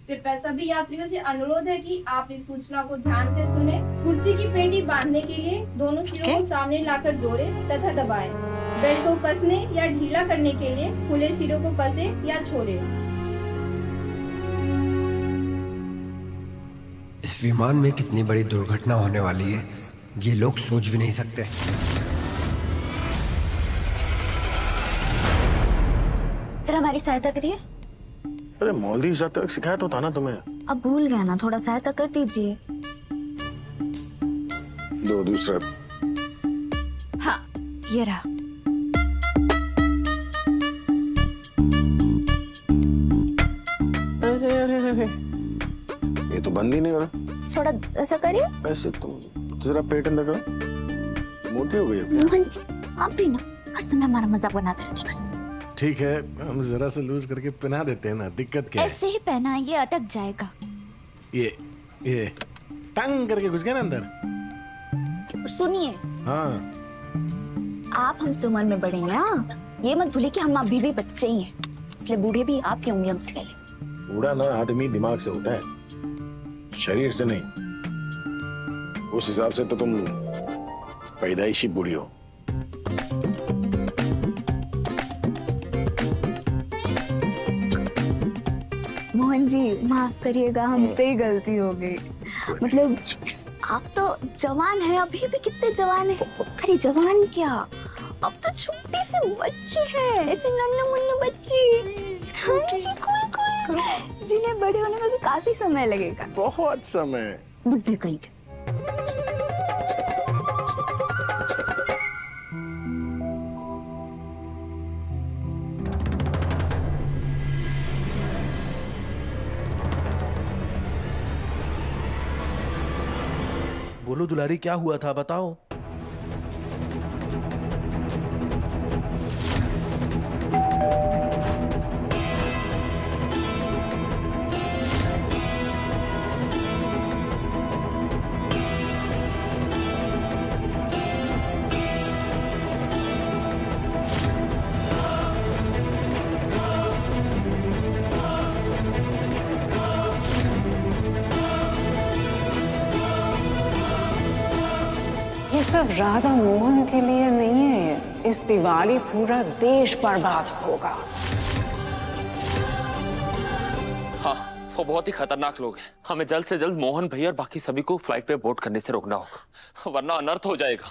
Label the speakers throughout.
Speaker 1: कृपया सभी यात्रियों से अनुरोध है कि आप इस सूचना को ध्यान से सुने। कुर्सी की पेटी बांधने के लिए दोनों सिरों को सामने लाकर जोड़ें तथा दबाएं। बेल्ट को कसने या ढीला करने के लिए खुले सिरों को कसे या छोड़ें।
Speaker 2: इस विमान में कितनी बड़ी दुर्घटना होने वाली है, ये लोग सोच भी नहीं सकते।
Speaker 3: सर हमारी सहायता करिए।
Speaker 4: अरे मालदीव जाते वक्त सिखाया तो था ना तुम्हें।
Speaker 3: अब भूल गया ना, थोड़ा सहायता कर दीजिए।
Speaker 4: दो दूसरा।
Speaker 3: हाँ ये रहा।
Speaker 4: अरे ये तो बंद ही नहीं हो रहा।
Speaker 3: थोड़ा ऐसा करिए।
Speaker 4: ऐसे तुम जरा पेट अंदर करो। मोटी हो गई है।
Speaker 3: मोहन जी आप भी ना हर समय हमारा मजाक बनाते रहते बस।
Speaker 4: ठीक है, हम जरा सा लूज करके पहना देते हैं ना, दिक्कत क्या है?
Speaker 3: ऐसे ही पहना है, ये अटक जाएगा।
Speaker 4: ये टंग करके घुस गया ना अंदर।
Speaker 3: सुनिए,
Speaker 4: हाँ
Speaker 3: आप हमसे उम्र में बड़े हैं ना, ये मत भूलिए कि हम अभी भी बच्चे ही हैं, इसलिए बूढ़े भी आप ही होंगे हमसे पहले।
Speaker 4: बूढ़ा ना आदमी दिमाग से होता है, शरीर से नहीं। उस हिसाब से तो तुम पैदाइशी बूढ़ी हो।
Speaker 3: मोहन जी माफ करिएगा, हमसे ही गलती हो गई। मतलब आप तो जवान हैं, अभी भी कितने जवान हैं। अरे जवान क्या, अब तो छोटे से बच्चे हैं, ऐसे नन्हे मुन्ने बच्चे। हाँ जी, कूल, जिन्हें बड़े होने में भी काफी समय लगेगा।
Speaker 4: बहुत समय।
Speaker 3: बुढ़े कहीं के।
Speaker 5: बोलो दुलारी, क्या हुआ था बताओ।
Speaker 6: ये सब राधा मोहन के लिए नहीं है, इस दिवाली पूरा देश बर्बाद होगा।
Speaker 7: हाँ, वो बहुत ही खतरनाक लोग हैं। हमें जल्द से जल्द मोहन भैया और बाकी सभी को फ्लाइट पे बोर्ड करने से रोकना होगा, वरना अनर्थ हो जाएगा।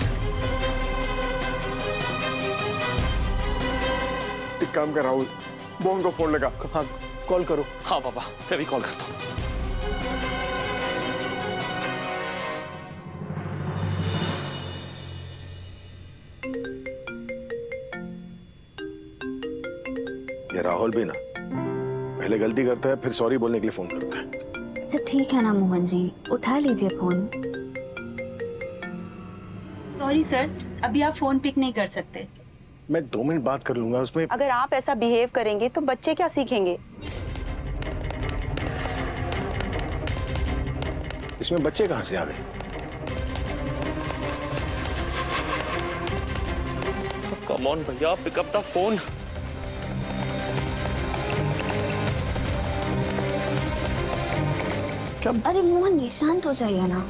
Speaker 4: एक काम कर राहुल, मोहन को फोन लगा।
Speaker 5: हाँ कॉल करो।
Speaker 7: हाँ बाबा, मैं भी कॉल करता हूँ।
Speaker 4: ये राहुल भी ना पहले गलती करता है, फिर सॉरी बोलने के लिए फोन करता है।
Speaker 3: अच्छा ठीक है ना मोहन जी, उठा लीजिए फोन।
Speaker 8: सॉरी सर, अभी आप फोन पिक नहीं कर सकते।
Speaker 4: मैं 2 मिनट बात कर लूंगा उसमें।
Speaker 8: अगर आप ऐसा बिहेव करेंगे तो बच्चे क्या सीखेंगे?
Speaker 4: इसमें बच्चे कहां से आ गए?
Speaker 7: कम ऑन भैया, पिक अप द फोन।
Speaker 4: क्या?
Speaker 3: अरे मोहन जी शांत हो जाइए ना।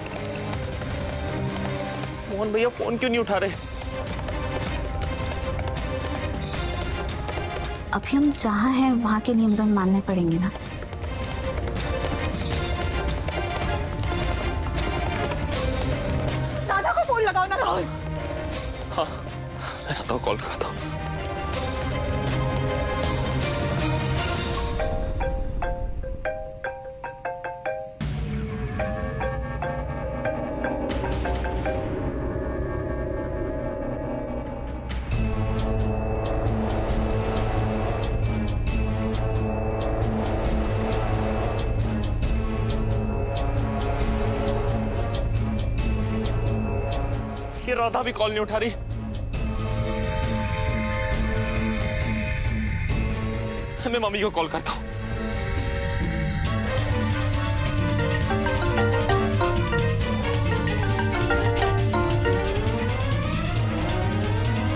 Speaker 7: मोहन भैया फोन क्यों नहीं उठा रहे?
Speaker 3: अभी हम जहाँ हैं वहाँ के नियम तो मानने पड़ेंगे ना।
Speaker 8: राधा को फोन लगाओ ना राहुल।
Speaker 7: हाँ, मैं राधा को कॉल करता हूँ। ये राधा भी कॉल नहीं उठा रही। मैं मम्मी को कॉल करता हूँ।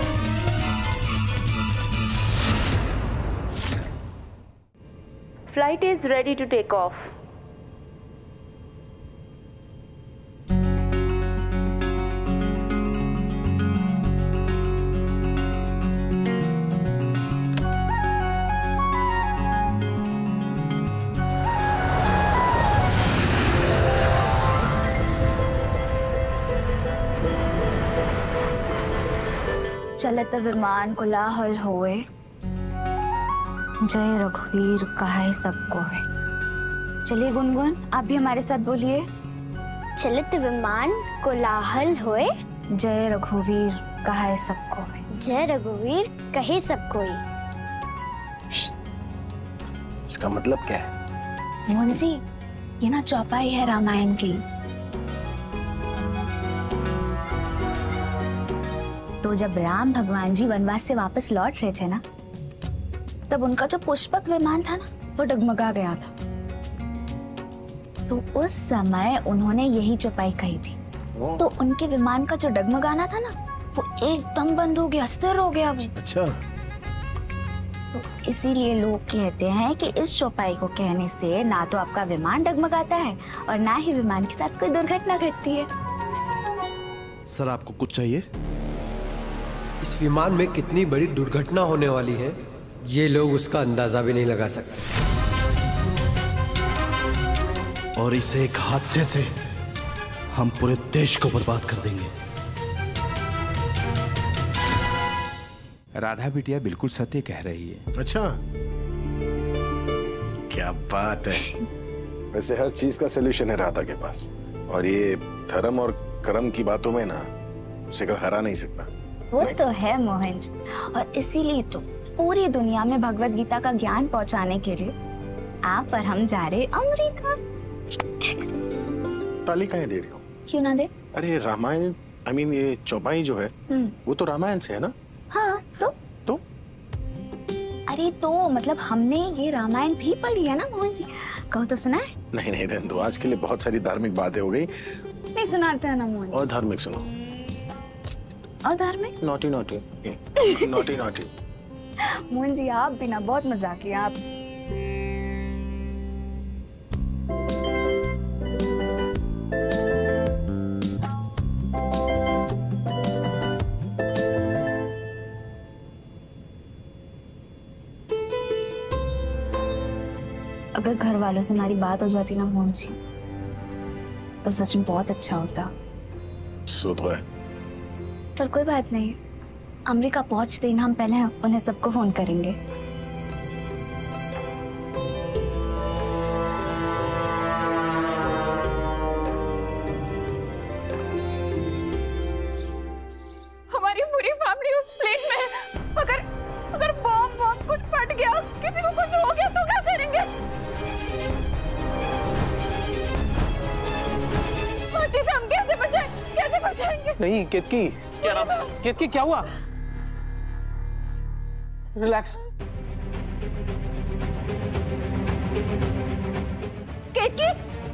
Speaker 8: Flight
Speaker 9: Flight is ready to take off.
Speaker 3: चलत विमान कोलाहल होए, जय रघुवीर कहाय सबको है। चलिए गुनगुन, आप भी हमारे साथ बोलिए।
Speaker 10: चलत विमान कोलाहल होए,
Speaker 3: जय रघुवीर कहाय सबको है।
Speaker 10: जय रघुवीर कहे सब कोई।
Speaker 4: इसका मतलब क्या है?
Speaker 3: मोहन जी, ये ना चौपाई है रामायण की। तो जब राम भगवान जी वनवास से वापस लौट रहे थे ना, तब उनका जो पुष्पक विमान था ना, वो डगमगा गया था। तो उस समय उन्होंने यही चौपाई कही थी। तो उनके विमान का जो डगमगाना था ना, वो एकदम बंद हो गया, स्थिर हो गया।
Speaker 4: अच्छा।
Speaker 3: तो इसीलिए लोग कहते हैं कि इस चौपाई को कहने से ना तो आपका विमान डगमगाता है और ना ही विमान के साथ कोई दुर्घटना घटती है।
Speaker 5: सर, आपको कुछ चाहिए?
Speaker 2: इस विमान में कितनी बड़ी दुर्घटना होने वाली है, ये लोग उसका अंदाजा भी नहीं लगा सकते।
Speaker 5: और इस एक हादसे से हम पूरे देश को बर्बाद कर देंगे।
Speaker 11: राधा बिटिया बिल्कुल सत्य कह रही है।
Speaker 4: अच्छा, क्या बात है। वैसे हर चीज का सलूशन है राधा के पास, और ये धर्म और कर्म की बातों में ना उसे कोई हरा नहीं सकता।
Speaker 3: वो तो है मोहन जी, और इसीलिए तो पूरी दुनिया में भगवत गीता का ज्ञान पहुंचाने के लिए आप और हम जा रहे अमेरिका।
Speaker 4: ताली काहे दे रही हो?
Speaker 3: क्यों ना दे?
Speaker 4: अरे रामायण, आई मीन ये चौपाई जो है वो तो रामायण से है ना?
Speaker 3: हाँ, तो अरे तो मतलब हमने ये रामायण भी पढ़ी है ना मोहन जी, कहो तो सुना है?
Speaker 4: नहीं नहीं रहने दो, आज के लिए बहुत सारी धार्मिक बातें हो गई।
Speaker 3: नहीं सुनाते हैं ना मोहन जी।
Speaker 4: और धार्मिक सुनो।
Speaker 3: और धार्मिक?
Speaker 4: Naughty naughty naughty naughty.
Speaker 3: Mohan ji आप भी ना बहुत मजाकिया आप। अगर घर वालों से हमारी बात हो जाती ना मोहन जी, तो सच में बहुत अच्छा होता।
Speaker 4: सो तो है,
Speaker 3: पर कोई बात नहीं, अमेरिका पहुंचते ही ना हम पहले उन्हें सबको फोन करेंगे।
Speaker 9: हमारी पूरी फैमिली उस प्लेन में है। अगर बॉम्ब कुछ फट गया, किसी को कुछ हो गया तो क्या करेंगे? हम कैसे बचाएंगे?
Speaker 12: नहीं केतकी,
Speaker 7: क्या नाम?
Speaker 12: केतकी क्या हुआ? रिलैक्स।
Speaker 9: केतकी,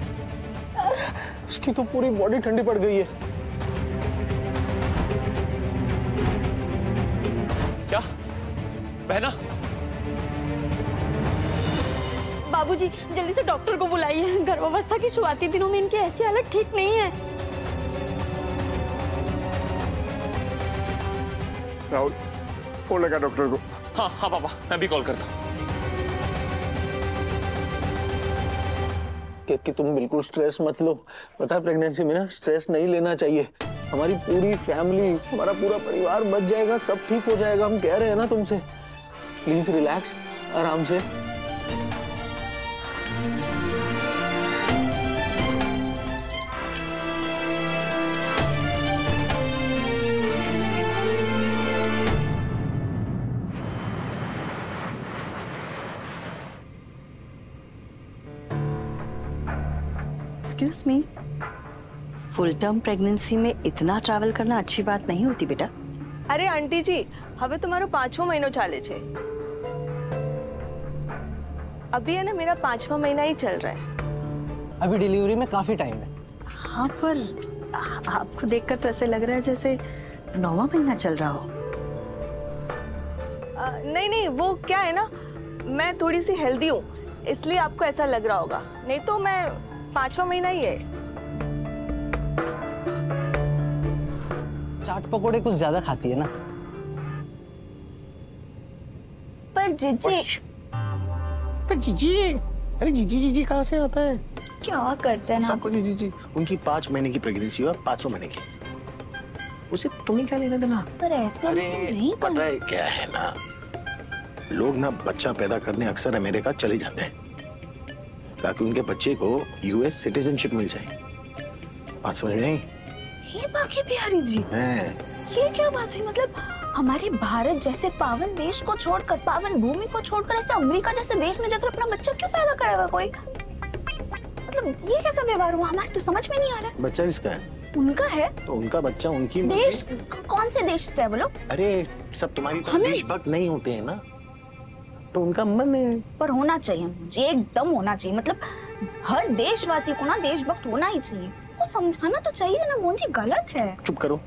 Speaker 12: उसकी तो पूरी बॉडी ठंडी पड़ गई है।
Speaker 7: क्या बहना?
Speaker 9: बाबूजी जल्दी से डॉक्टर को बुलाइए। गर्भावस्था की शुरुआती दिनों में इनकी ऐसी हालत ठीक नहीं है।
Speaker 4: राहुल, फोन लगा डॉक्टर को।
Speaker 7: हाँ हाँ पापा, मैं भी कॉल करता हूँ।
Speaker 12: कि तुम बिल्कुल स्ट्रेस मत लो। पता है प्रेगनेंसी में ना स्ट्रेस नहीं लेना चाहिए। हमारी पूरी फैमिली, हमारा पूरा परिवार बच जाएगा, सब ठीक हो जाएगा। हम कह रहे हैं ना तुमसे, प्लीज रिलैक्स, आराम से।
Speaker 13: Excuse me, full term pregnancy में इतना ट्रैवल करना अच्छी बात नहीं होती बेटा।
Speaker 9: अरे आंटी जी, हमें तुम्हारो 5वां महीनो चाले छे। अभी है ना मेरा 5वां महीना ही चल रहा है।
Speaker 12: अभी डिलीवरी में काफी टाइम है।
Speaker 13: हाँ, पर आपको देखकर तो ऐसे लग रहा है जैसे 9वां महीना चल रहा हो।
Speaker 9: नहीं, वो क्या है ना, मैं थोड़ी सी हेल्दी हूँ, इसलिए आपको ऐसा लग रहा होगा, नहीं तो मैं 5वां महीना ही है।
Speaker 12: चाट पकोड़े कुछ ज्यादा खाती है ना।
Speaker 3: पर जीजी,
Speaker 4: अरे जीजी कहाँ से आता है?
Speaker 3: क्या करते हैं ना?
Speaker 4: सबको जीजी। उनकी 5 महीने की प्रेगनेंसी हुआ, 5वें महीने की। उसे तुम्हें क्या लेना देना?
Speaker 3: पर ऐसे नहीं
Speaker 4: पता है क्या है ना, लोग ना बच्चा पैदा करने अक्सर अमेरिका चले जाते हैं ताकि उनके बच्चे को यूएस सिटीजनशिप मिल जाए। बात समझ में नहीं?
Speaker 3: ये बाकी बिहारी जी, ये क्या बात हुई? मतलब हमारे भारत जैसे पावन देश को छोड़कर, पावन भूमि को छोड़कर ऐसे अमेरिका जैसे देश में जाकर अपना बच्चा क्यों पैदा करेगा कोई? मतलब ये कैसा व्यवहार हुआ? हमारे तो समझ में नहीं आ रहा है।
Speaker 4: बच्चा किसका है?
Speaker 3: उनका है।
Speaker 4: तो उनका बच्चा उनकी
Speaker 3: देश, कौन से देश से है वो लोग?
Speaker 4: अरे सब तुम्हारी तरह देशभक्त नहीं होते हैं ना, तो उनका मन है।
Speaker 3: पर होना चाहिए मुझे, एकदम होना चाहिए। मतलब हर देशवासी को ना देशभक्त होना ही चाहिए। वो समझाना तो चाहिए ना मोहन जी, गलत है।
Speaker 4: चुप करो।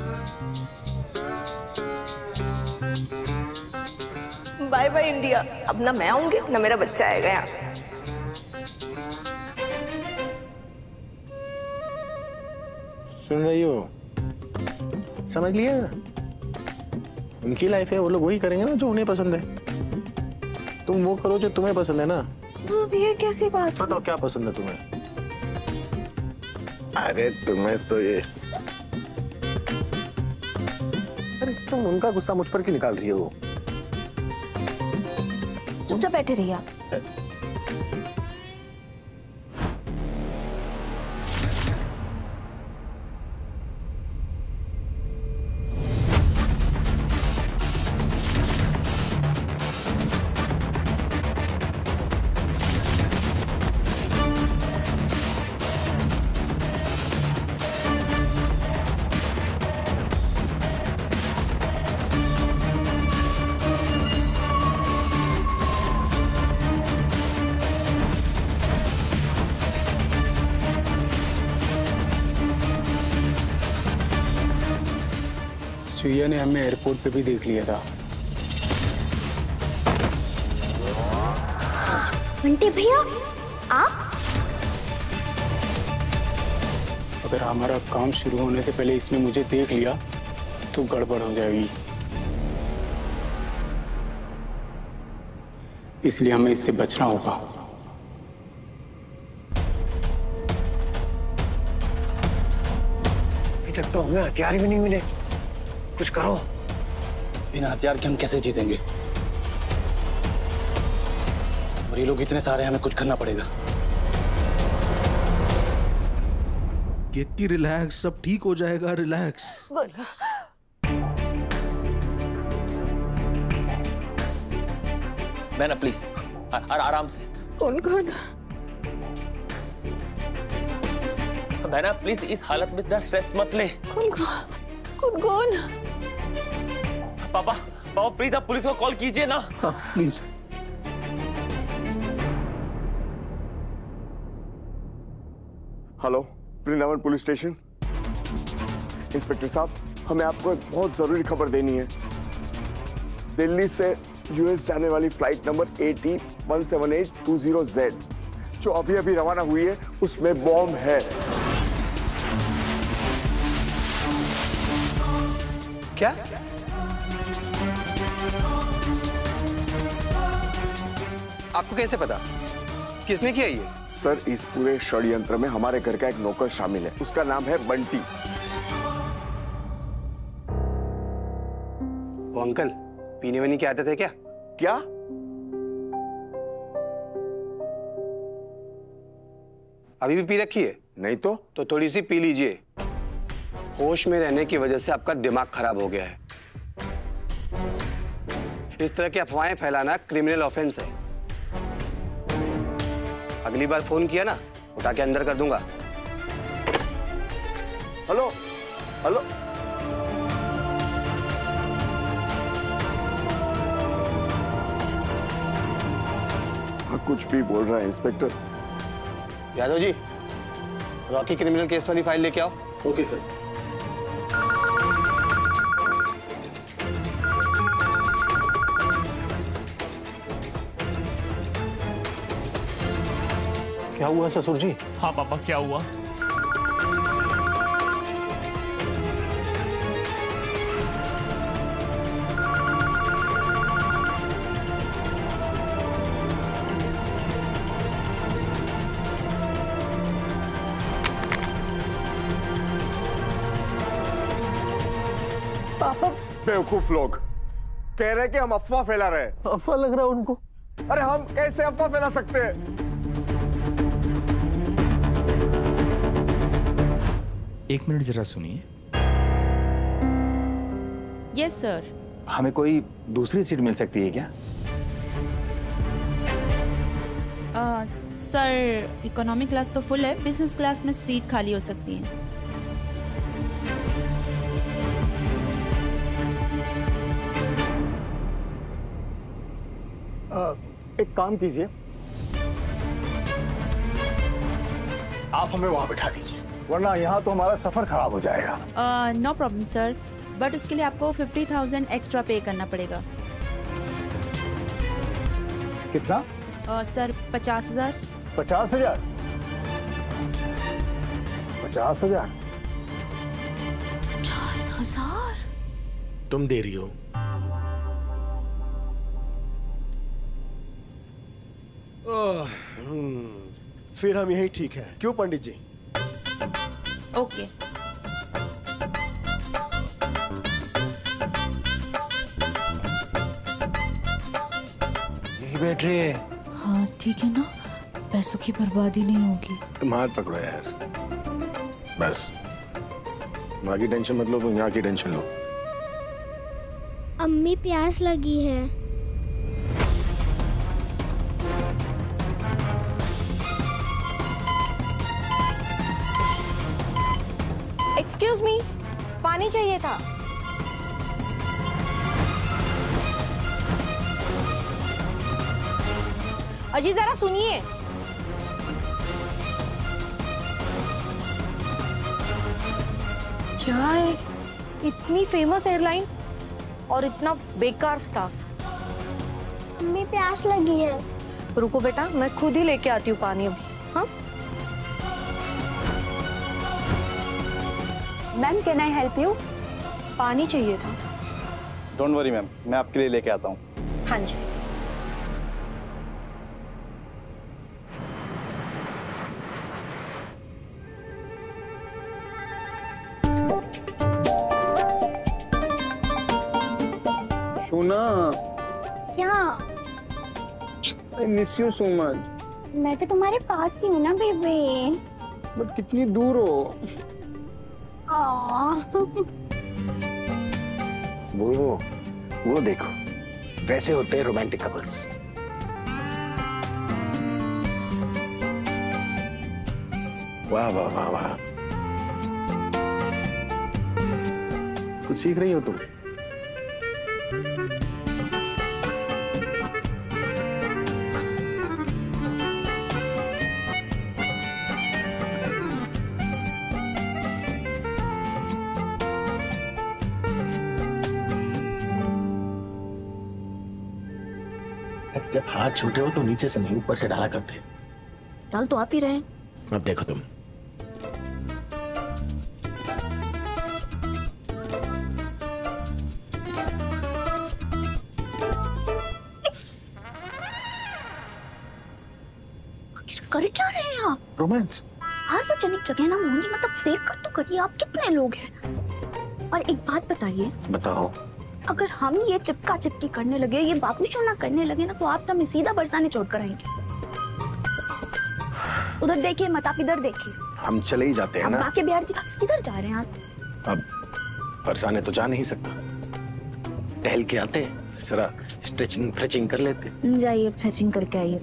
Speaker 9: Bye bye India. अब ना मैं आऊंगी ना मेरा बच्चा आएगा यहाँ।
Speaker 4: सुन रही हो? समझ लिया? उनकी लाइफ है, वो लोग वही करेंगे ना जो उन्हें पसंद है। तुम वो करो जो तुम्हें पसंद है ना।
Speaker 3: तो ये कैसी बात?
Speaker 4: बताओ क्या पसंद है तुम्हें? अरे तुम्हें तो ये, अरे तुम उनका गुस्सा मुझ पर क्यों निकाल रही हो?
Speaker 3: चुपचाप बैठे रहिए आप।
Speaker 14: सुइया ने हमें एयरपोर्ट पे भी देख लिया था।
Speaker 10: बंटी भैया आप?
Speaker 14: अगर हमारा काम शुरू होने से पहले इसने मुझे देख लिया तो गड़बड़ हो जाएगी, इसलिए हमें इससे बचना होगा।
Speaker 4: अभी तक तो हमें हथियार भी नहीं मिले, कुछ करो।
Speaker 5: बिना हथियार के हम कैसे जीतेंगे? और ये लोग इतने सारे, हमें कुछ करना पड़ेगा।
Speaker 11: कीर्ति रिलैक्स, सब ठीक हो जाएगा, रिलैक्स।
Speaker 7: बहना प्लीज आराम से।
Speaker 9: कौन कौन?
Speaker 7: बहना प्लीज इस हालत में इतना स्ट्रेस मत ले।
Speaker 9: कौन कौन?
Speaker 7: पापा प्लीज आप पुलिस को कॉल कीजिए ना।
Speaker 4: हाँ please.
Speaker 15: Hello, Vrindavan police station. Inspector साहब, हमें आपको एक बहुत जरूरी खबर देनी है। दिल्ली से यूएस जाने वाली फ्लाइट नंबर AT-17820Z जो अभी अभी रवाना हुई है, उसमें बॉम्ब है।
Speaker 2: क्या? आपको कैसे पता? किसने किया ये?
Speaker 15: सर, इस पूरे षड्यंत्र में हमारे घर का एक नौकर शामिल है। उसका नाम है बंटी।
Speaker 2: वो अंकल पीने वीने के आते थे क्या?
Speaker 15: क्या?
Speaker 2: अभी भी पी रखी है?
Speaker 15: नहीं तो
Speaker 2: थोड़ी सी पी लीजिए। होश में रहने की वजह से आपका दिमाग खराब हो गया है। इस तरह की अफवाहें फैलाना क्रिमिनल ऑफेंस है। अगली बार फोन किया ना, उठा के अंदर कर दूंगा।
Speaker 15: Hello hello. हाँ, कुछ भी बोल रहा है inspector.
Speaker 2: Yadav ji, Rocky criminal case वाली फाइल लेके आओ।
Speaker 5: Okay sir.
Speaker 12: क्या हुआ ससुर जी?
Speaker 7: हाँ पापा, क्या हुआ?
Speaker 15: पापा बेवकूफ लोग कह रहे हैं कि हम अफवाह फैला रहे हैं।
Speaker 12: अफवाह लग रहा है उनको?
Speaker 15: अरे हम कैसे अफवाह फैला सकते हैं?
Speaker 16: एक मिनट जरा सुनिए।
Speaker 17: Yes sir.
Speaker 14: हमें कोई दूसरी सीट मिल सकती है क्या?
Speaker 17: सर इकोनॉमिक क्लास तो फुल है, बिजनेस क्लास में सीट खाली हो सकती है।
Speaker 14: एक काम कीजिए, आप हमें वहां बैठा दीजिए, वरना यहाँ तो हमारा सफर खराब हो जाएगा।
Speaker 17: नो प्रॉब्लम सर, बट उसके लिए आपको 50,000 एक्स्ट्रा पे करना पड़ेगा।
Speaker 14: कितना?
Speaker 17: सर 50,000।
Speaker 14: 50,000? 50,000?
Speaker 3: 50,000?
Speaker 5: तुम दे रही हो?
Speaker 11: फिर हम यही ठीक है, क्यों पंडित जी?
Speaker 17: ओके।
Speaker 12: यही बैठ रही है।
Speaker 18: हाँ ठीक है ना, पैसों की बर्बादी नहीं होगी।
Speaker 4: तुम हाथ पकड़ो यार, बस वहाँ की टेंशन मत लो, तुम यहाँ की टेंशन लो।
Speaker 10: अम्मी प्यास लगी है।
Speaker 9: एक्सक्यूज मी, पानी चाहिए था। अजी जरा सुनिए। क्या है, इतनी फेमस एयरलाइन और इतना बेकार स्टाफ।
Speaker 10: अम्मी प्यास लगी है।
Speaker 9: रुको बेटा, मैं खुद ही लेके आती हूँ पानी अभी। हाँ
Speaker 6: ma'am, can I help you?
Speaker 9: पानी चाहिए था।
Speaker 14: डोंट वरी मैम, मैं आपके लिए लेके आता हूँ।
Speaker 9: हाँ जी।
Speaker 14: सोना,
Speaker 10: क्या?
Speaker 14: I miss you so much.
Speaker 10: मैं तो तुम्हारे पास ही हूँ ना बेबी।
Speaker 14: बट कितनी दूर हो?
Speaker 5: वो देखो, वैसे होते हैं रोमांटिक कपल्स। वाह वाह वाह वाह,
Speaker 4: कुछ सीख रही हो तुम?
Speaker 5: जब हाथ छूटे हो तो नीचे से नहीं ऊपर से डाला करते।
Speaker 3: डाल तो आप ही रहे।
Speaker 5: अब देखो तुम,
Speaker 3: कर क्या रहे हैं आप?
Speaker 4: रोमांस।
Speaker 3: सार्वजनिक जगह ना मोहन जी, मतलब देख कर तो करिए, आप कितने लोग हैं। और एक बात बताइए।
Speaker 4: बताओ।
Speaker 3: अगर हम ये चिपका चिपकी करने लगे, ये बाबूशाना करने लगे ना, तो आप तो हमें सीधा बरसाने छोड़ कर आएंगे। उधर देखिए मत, आप इधर देखिए।
Speaker 4: हम चले ही जाते हैं ना।
Speaker 3: बाकी बिहार जी किधर जा रहे हैं आप?
Speaker 4: अब बरसाने तो जा नहीं सकता, टहल के आते, जरा स्ट्रेचिंग फ्रेचिंग कर लेते।
Speaker 3: जाइए फ्रेचिंग करके आइए।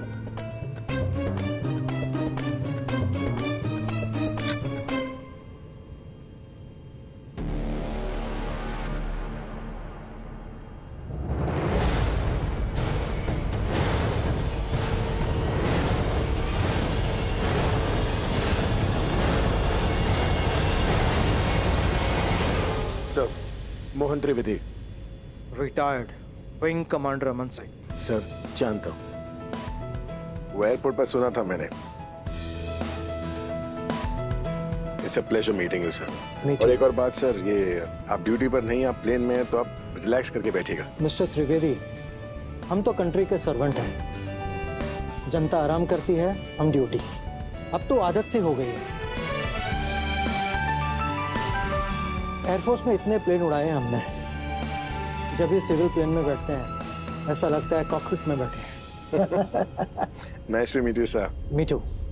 Speaker 4: Sir, Mohan Trivedi,
Speaker 11: retired wing commander Aman Singh.
Speaker 4: Sir जानता हूँ, वो एयरपोर्ट पर सुना था मैंने, it's a pleasure meeting you sir.
Speaker 19: Me too.
Speaker 4: और एक और बात सर, ये आप ड्यूटी पर नहीं, आप प्लेन में हैं तो आप रिलैक्स करके बैठिएगा।
Speaker 19: मिस्टर त्रिवेदी, हम तो कंट्री के सर्वेंट हैं। जनता आराम करती है, हम ड्यूटी। अब तो आदत से हो गई है। एयरफोर्स में इतने प्लेन उड़ाए हैं हमने, जब ये सिविल प्लेन में बैठते हैं ऐसा लगता है कॉकपिट में बैठे हैं।
Speaker 4: Nice to meet you sir.
Speaker 19: Me to.